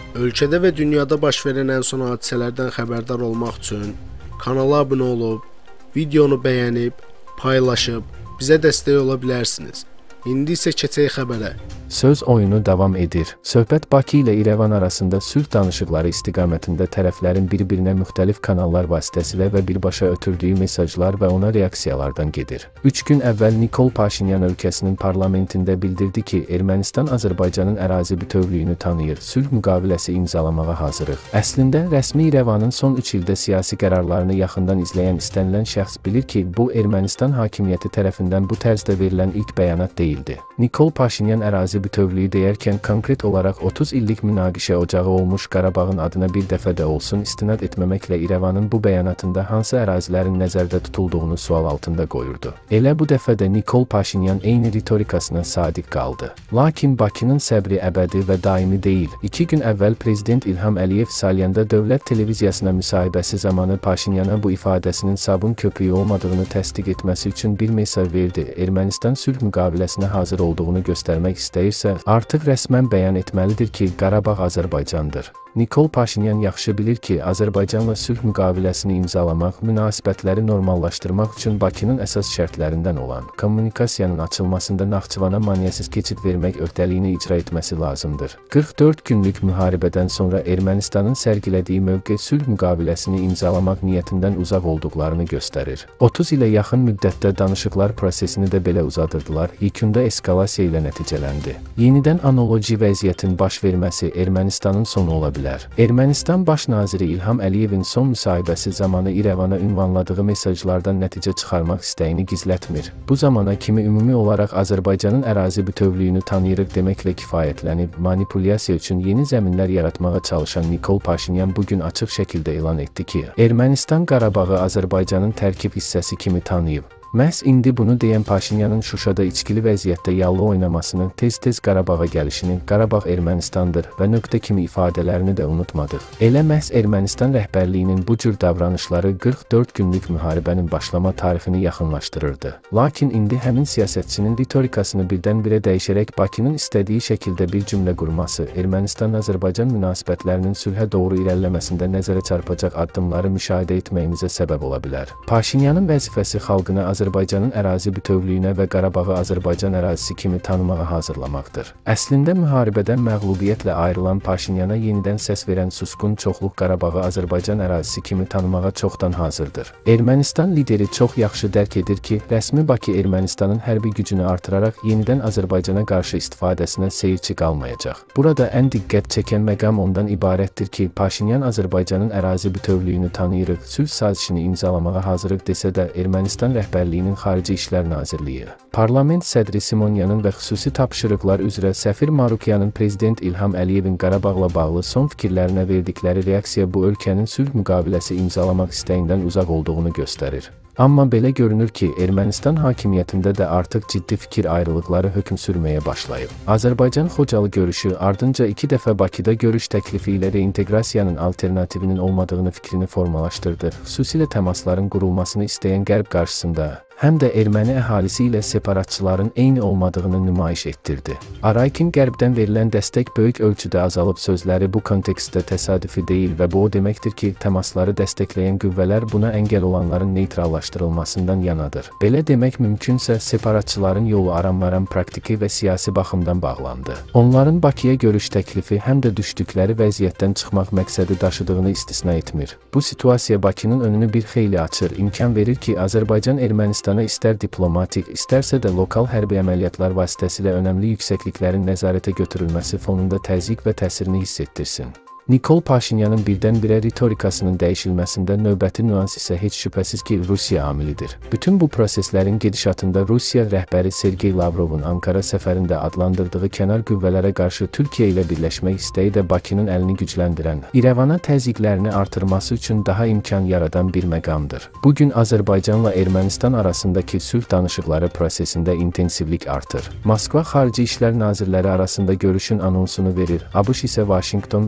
Ölkədə və dünyada baş verən ən son hadisələrdən xəbərdar olmaq üçün kanala abunə olub, videonu bəyənib, paylaşıb, bizə dəstək ola bilərsiniz. İndi isə keçək xəbərə. Söz oyunu davam edir. Söhbət Bakı ilə İrəvan arasında sülh danışıqları istiqamətində tərəflərin bir-birinə müxtəlif kanallar vasitəsilə və birbaşa ötürdüyü mesajlar və ona reaksiyalardan gedir. 3 gün əvvəl Nikol Paşinyan ölkəsinin parlamentində bildirdi ki, Ermənistan Azərbaycanın ərazi bütövlüyünü tanıyır, sülh müqaviləsi imzalamağa hazırıq. Əslində, rəsmi İrəvanın son 3 ildə siyasi qərarlarını yaxından izləyən istənilən şəxs bilir ki, bu Ermənistan hakimiyyəti tərəfindən bu tərzdə verilən ilk bəyanat deyildi. Nikol Paşinyan ərazi bütövlüyü deyərkən konkret olaraq 30 illik münaqişə ocağı olmuş Qarabağın adına bir dəfə də olsun istinad etməməklə İrəvanın bu bəyanatında hansı ərazilərin nəzərdə tutulduğunu sual altında qoyurdu. Elə bu dəfə də Nikol Paşinyan eyni ritorikasına sadiq qaldı. Lakin Bakının səbri əbədi və daimi deyil. 2 gün əvvəl Prezident İlham Əliyev Salyanda dövlət televiziyasına müsahibəsi zamanı Paşinyana bu ifadəsinin sabun köpüyü olmadığını təsdiq etməsi üçün bir mesaj verdi. Ermənistan sülh müqaviləsinə hazır olduğunu göstərmək istəyirsə, artıq rəsmən bəyan etməlidir ki, Qarabağ Azərbaycandır. Nikol Paşinyan yaxşı bilir ki, Azərbaycanla sülh müqaviləsini imzalamaq, münasibətləri normallaşdırmaq üçün Bakının əsas şərtlərindən olan kommunikasiyanın açılmasında Naxçıvana maneəsiz keçid vermək öhdəliyini icra etməsi lazımdır. 44 günlük müharibədən sonra Ermənistanın sərgilədiyi mövqe sülh müqaviləsini imzalamaq niyyətindən uzaq olduqlarını göstərir. 30 ilə yaxın müddətdə danışıqlar prosesini də belə uzadırdılar, yekunda eskalasiya ilə nəticələndi. Yenidən analoji vəziyyətin baş verməsi Ermənistanın sonu ola bilər. Ermənistan Baş naziri İlham Əliyevin son müsahibəsi zamanı İrəvana ünvanladığı mesajlardan nəticə çıxarmaq istəyini gizlətmir. Bu zamana kimi ümumi olaraq Azərbaycanın ərazi bütövlüyünü tanıyırıq deməklə kifayətlənib, manipulyasiya üçün yeni zəminlər yaratmağa çalışan Nikol Paşinyan bugün açıq şəkildə elan etdi ki, Ermənistan Qarabağı Azərbaycanın tərkib hissəsi kimi tanıyıb. Məhz indi bunu deyən Paşinyanın Şuşada içkili vəziyyətdə yallı oynamasını, tez-tez Qarabağa gəlişini, Qarabağ Ermənistandır və nöqtə kimi ifadələrini də unutmadıq. Elə məhz Ermənistan rəhbərliyinin bu cür davranışları 44 günlük müharibənin başlama tarixini yaxınlaşdırırdı. Lakin indi həmin siyasətçinin ritorikasını birdən-birə dəyişərək Bakının istədiyi şəkildə bir cümlə qurması, Ermənistan-Azərbaycan münasibətlərinin sülhə doğru irəliləməsində nəzərə çarpacaq addımları müşahidə etməyimizə səbəb ola bilər. Paşinyanın vəzifəsi xalqına Azərbaycanın ərazi bütövlüyünə və Qarabağı Azərbaycan ərazisi kimi tanımağa hazırlamaqdır. Əslində müharibədən məğlubiyyətlə ayrılan Paşinyana yenidən səs verən susqun çoxluq Qarabağı Azərbaycan ərazisi kimi tanımağa çoxdan hazırdır. Ermənistan lideri çox yaxşı dərk edir ki, rəsmi Bakı Ermənistanın hərbi gücünü artıraraq yenidən Azərbaycana qarşı istifadəsinə seyirci qalmayacaq. Burada ən diqqət çəkən məqam ondan ibarətdir ki, Paşinyan Azərbaycanın ərazi bütövlüyünü tanıyırıq, sülh sazişini imzalamağa hazırıq desə də Ermənistan rəhbərliyinin Xarici İşlər Nazirliyi, Parlament sədri Simonyanın və xüsusi tapşırıqlar üzrə səfir Marukyanın Prezident İlham Əliyevin Qarabağla bağlı son fikirlərinə verdikləri reaksiya bu ölkənin sülh müqaviləsi imzalamaq istəyindən uzaq olduğunu göstərir. Amma belə görünür ki, Ermənistan hakimiyyətində də artıq ciddi fikir ayrılıqları hökm sürməyə başlayıb. Azərbaycan Xocalı görüşü ardınca 2 dəfə Bakıda görüş təklifi ilə reinteqrasiyanın alternativinin olmadığını fikrini formalaşdırdı. Xüsusilə təmasların qurulmasını istəyən Qərb qarşısında həm də erməni əhalisi ilə separatçıların eyni olmadığını nümayiş etdirdi. Araykin Qərbdən verilən dəstək böyük ölçüdə azalıb sözləri bu kontekstdə təsadüfi deyil və bu o deməkdir ki, təmasları dəstəkləyən qüvvələr buna əngəl olanların neytrallaşdırılmasından yanadır. Belə demək mümkünsə, separatçıların yolu aram-aram praktiki və siyasi baxımdan bağlandı. Onların Bakıya görüş təklifi həm də düşdükləri vəziyyətdən çıxmaq məqsədi daşıdığını istisna etmir. Bu situasiya Bakının önünü bir xeyli açır, imkan verir ki, Azərbaycan Ermənistan istər diplomatik, istərsə də lokal hərbi əməliyyatlar vasitəsilə önəmli yüksəkliklərin nəzarətə götürülməsi fonunda təzyiq və təsirini hiss etdirsin. Nikol Paşinyanın birdən-birə ritorikasının dəyişilməsində növbəti nüans isə heç şübhəsiz ki, Rusiya amilidir. Bütün bu proseslərin gedişatında Rusiya rəhbəri Sergey Lavrovun Ankara səfərində adlandırdığı kənar qüvvələrə qarşı Türkiyə ilə birləşmək istəyi də Bakının əlini gücləndirən, İrəvana təzyiqlərini artırması üçün daha imkan yaradan bir məqamdır. Bugün Azərbaycanla Ermənistan arasındakı sülh danışıqları prosesində intensivlik artır. Moskva Xarici İşlər Nazirləri arasında görüşün anonsunu verir, ABŞ isə Vaşinqton və ya müttəfiq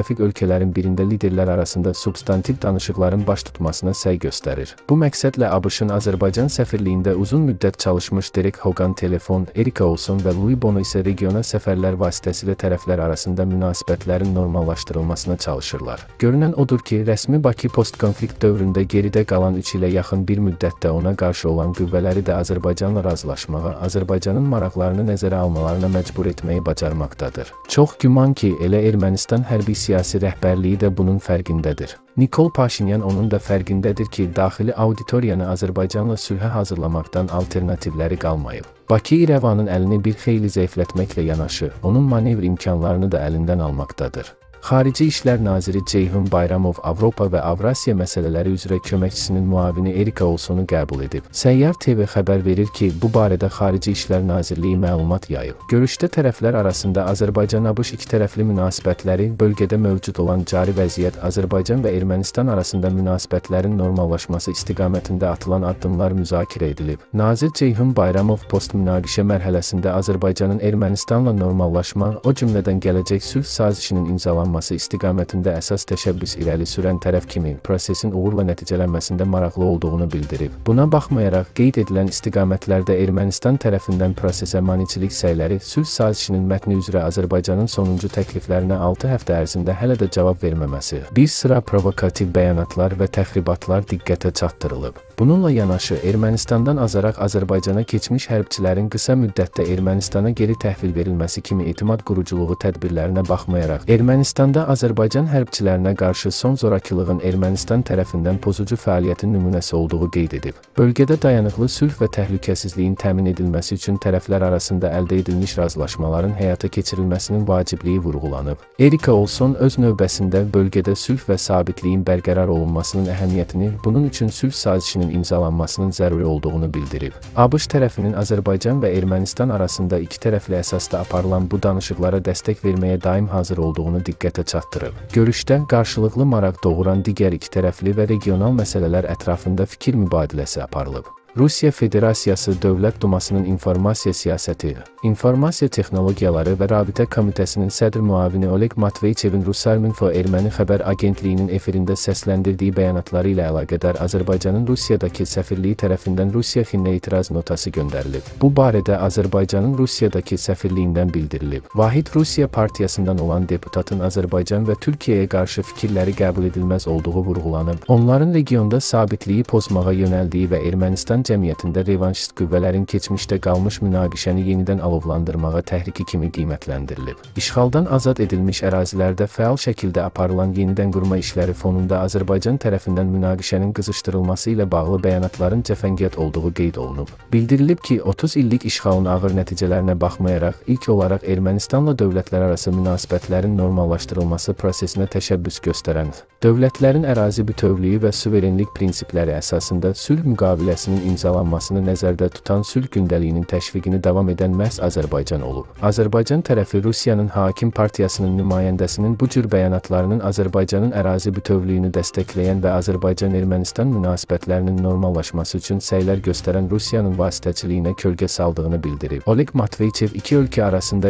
müttəfiq ölkələrin birində liderlər arasında substantiv danışıqların baş tutmasına səy göstərir. Bu məqsədlə ABŞ-ın Azərbaycan səfirliyində uzun müddət çalışmış Derek Hogan telefon, Erika Olson və Louis Bono isə regiona səfərlər vasitəsilə tərəflər arasında münasibətlərin normallaşdırılmasına çalışırlar. Görünən odur ki, rəsmi Bakı postkonflikt dövründə geridə qalan 3 ilə yaxın bir müddətdə ona qarşı olan qüvvələri də Azərbaycanla razılaşmağa, Azərbaycanın maraqlarını nəzərə almalarına məcbur etməyi bacarmaqdadır. Çox güman ki, elə Ermənistan hərbi siyasi rəhbərliyi də bunun fərqindədir. Nikol Paşinyan onun da fərqindədir ki, daxili auditoriyanı Azərbaycanla sülhə hazırlamaqdan alternativləri qalmayıb. Bakı İrəvanın əlini bir xeyli zəiflətməklə yanaşı, onun manevr imkanlarını da əlindən almaqdadır. Xarici İşlər Naziri Ceyhun Bayramov Avropa və Avrasiya məsələləri üzrə köməkçisinin müavini Erika Olsonu qəbul edib. Səyyar TV xəbər verir ki, bu barədə Xarici İşlər Nazirliyi məlumat yayıb. Görüşdə tərəflər arasında Azərbaycan-ABŞ ikitərəfli münasibətləri, bölgədə mövcud olan cari vəziyyət, Azərbaycan və Ermənistan arasında münasibətlərin normallaşması istiqamətində atılan addımlar müzakirə edilib. Nazir Ceyhun Bayramov post-münaqişə mərhələsində Azərbaycanın Ermənistanla normallaşma, o cümlədən gələcək sülh sazişinin imzalanması istiqamətində əsas təşəbbüs irəli sürən tərəf kimi prosesin uğurla nəticələnməsində maraqlı olduğunu bildirib. Buna baxmayaraq, qeyd edilən istiqamətlərdə Ermənistan tərəfindən prosesə maneçilik səyləri, sülh sazişinin mətni üzrə Azərbaycanın sonuncu təkliflərinə 6 həftə ərzində hələ də cavab verməməsi, bir sıra provokativ bəyanatlar və təxribatlar diqqətə çatdırılıb. Bununla yanaşı, Ermənistandan azaraq Azərbaycana keçmiş hərbçilərin qısa müddətdə Ermənistana geri təhvil verilməsi kimi etimad quruculuğu tədbirlərinə baxmayaraq, Ermənistanda Azərbaycan hərbçilərinə qarşı son zorakılığın Ermənistan tərəfindən pozucu fəaliyyətin nümunəsi olduğu qeyd edib. Bölgədə dayanıqlı sülh və təhlükəsizliyin təmin edilməsi üçün tərəflər arasında əldə edilmiş razılaşmaların həyata keçirilməsinin vacibliyi vurğulanıb. Erika Olson öz növbəsində bölgədə sülh və sabitliyin bərqərar olunmasının əhəmiyyətini, bunun üçün sülh sazişinin imzalanmasının zəruri olduğunu bildirib. ABŞ tərəfinin Azərbaycan və Ermənistan arasında iki tərəfli əsasda aparılan bu danışıqlara dəstək verməyə daim hazır olduğunu diqqətə çatdırıb. Görüşdə qarşılıqlı maraq doğuran digər iki tərəfli və regional məsələlər ətrafında fikir mübadiləsi aparılıb. Rusiya Federasiyası Dövlət Dumasının İnformasiya Siyasəti, İnformasiya Texnologiyaları və Rabitə Komitəsinin sədr müavini Oleg Matveyçevin Rusarminfo erməni xəbər agentliyinin efirində səsləndirdiyi bəyanatları ilə əlaqədar Azərbaycanın Rusiyadakı səfirliyi tərəfindən Rusiya Finə etiraz notası göndərilib. Bu barədə Azərbaycanın Rusiyadakı səfirliyindən bildirilib. Vahid Rusiya Partiyasından olan deputatın Azərbaycan və Türkiyəyə qarşı fikirləri qəbul edilməz olduğu vurğulanıb. Onların regionda sabitliyi pozmağa yönəldiyi və Ermənistan cəmiyyətində revanşist qüvvələrin keçmişdə qalmış münaqişəni yenidən alovlandırmağa təhriki kimi qiymətləndirilib. İşğaldan azad edilmiş ərazilərdə fəal şəkildə aparılan yenidən qurma işləri fonunda Azərbaycan tərəfindən münaqişənin qızışdırılması ilə bağlı bəyanatların cəfəngiyat olduğu qeyd olunub. Bildirilib ki, 30 illik işğalın ağır nəticələrinə baxmayaraq, ilk olaraq Ermənistanla dövlətlərarası münasibətlərin normallaşdırılması prosesinə təşəbbüs göstərən, dövlətlərin ərazi bütövlüyü və suverenlik prinsipləri əsasında sülh müqaviləsinin imzalanmasını nəzərdə tutan sülh gündəliyinin təşviqini davam edən məhz Azərbaycan olub. Azərbaycan tərəfi Rusiyanın hakim partiyasının nümayəndəsinin bu cür bəyanatlarının Azərbaycanın ərazi bütövlüyünü dəstəkləyən və Azərbaycan-Ermənistan münasibətlərinin normallaşması üçün səylər göstərən Rusiyanın vasitəçiliyinə kölgə saldığını bildirib. Oleg Matveyçev iki ölkə arasında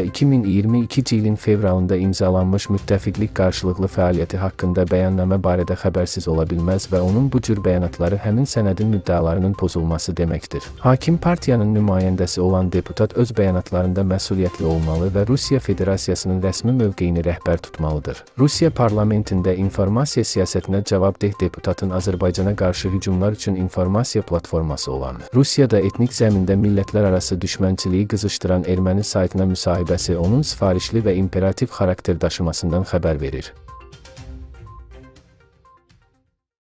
2022 ilin fevralında imzalanmış müttəfiqlik qarşılıqlı fəaliyyəti haqqında bəyannamə barədə xəbərsiz ola bilməz və onun bu cür bəyanatları həmin sənədin müddəalarının pozulması deməkdir. Hakim partiyanın nümayəndəsi olan deputat öz bəyanatlarında məsuliyyətli olmalı və Rusiya Federasiyasının rəsmi mövqeyini rəhbər tutmalıdır. Rusiya parlamentində informasiya siyasətinə cavabdeh deputatın Azərbaycana qarşı hücumlar üçün informasiya platforması olan, Rusiyada etnik zəmində millətlərarası düşmənçiliyi qızışdıran erməni saytına müsahibəsi onun sifarişli və imperativ xarakter daşımasından xəbər verir.